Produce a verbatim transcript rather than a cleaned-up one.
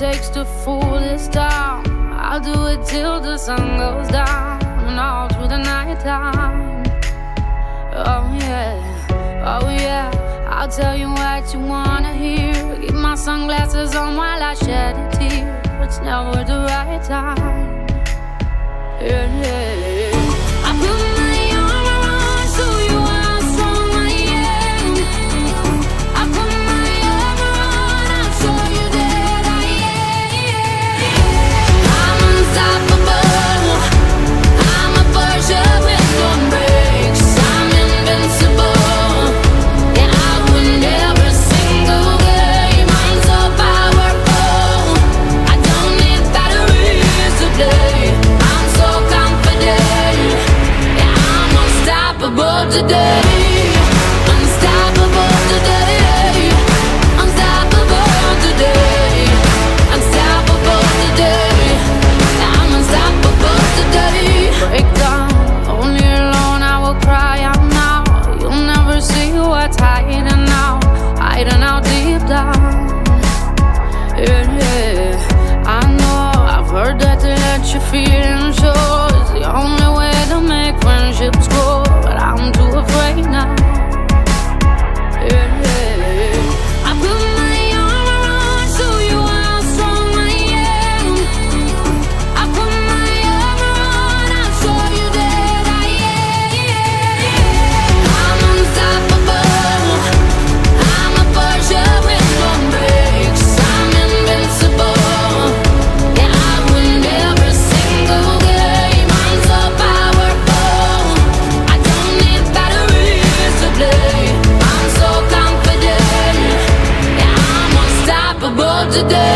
takes to fool this town. I'll do it till the sun goes down and all through the night time. Oh yeah, oh yeah, I'll tell you what you wanna hear. Keep my sunglasses on while I shed a tear. It's never the right time. Yeah, yeah, yeah. I put my arm around, show you how strong I am. I put my arm around, I'll show you that I am. I'm unstoppable. I'm a Porsche with no brakes. I'm invincible. Yeah, I win every single game. I'm so powerful. I don't need batteries to play. I'm so confident. Yeah, I'm unstoppable today. Unstoppable today. Unstoppable today. Unstoppable today. I'm unstoppable today. Break down, only alone I will cry out now. You'll never see what's hiding out, hiding out deep down. Yeah, yeah, I know, I've heard that to let your feelings show is the only way to make friendships grow, but I'm too afraid now. Yeah, yeah, I put my arm around, show you how strong I am. I put my arm around, I'll show you that I am. I'm unstoppable. I'm a Porsche with no brakes. I'm invincible. Yeah, I win every single game. I'm so powerful. I don't need batteries to play. I'm so confident. Yeah, I'm unstoppable today.